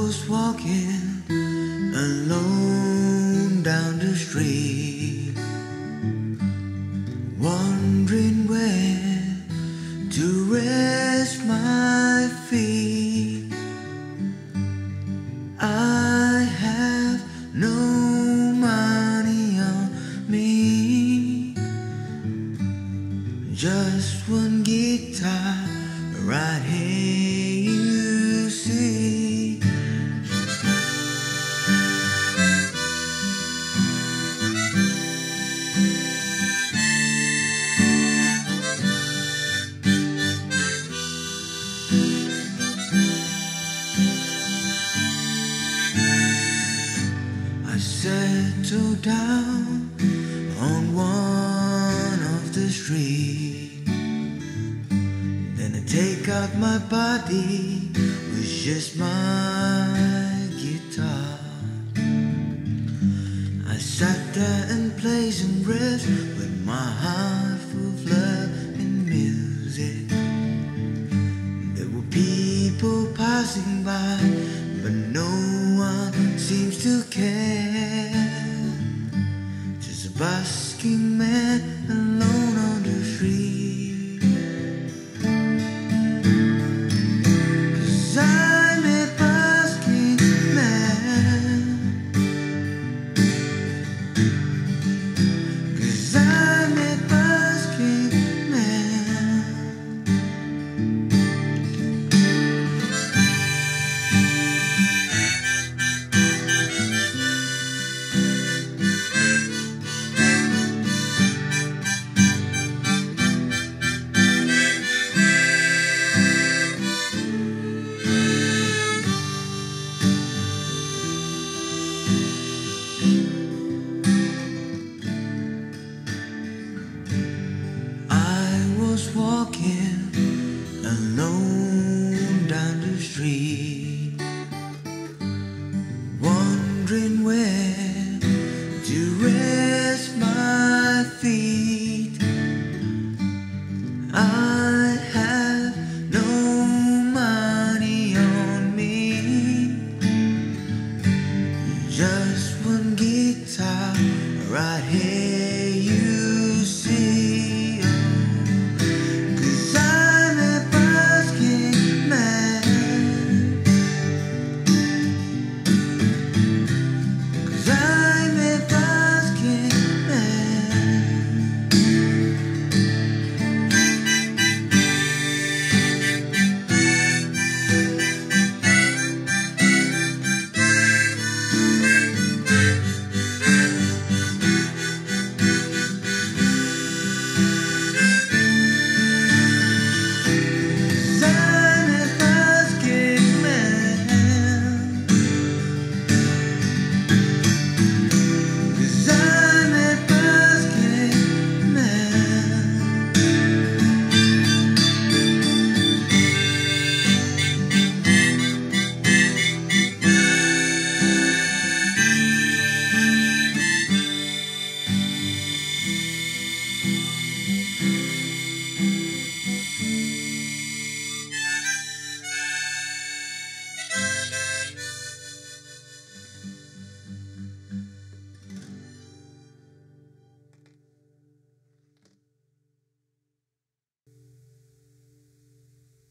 was walking alone down the street, wondering where to rest my feet. I have no money on me, just one guitar right here you see. I settled down on one of the streets. Then I take out my body with just my guitar. I sat there and played some riffs with my heart full of love and music. There were people passing by, but no one seems to care.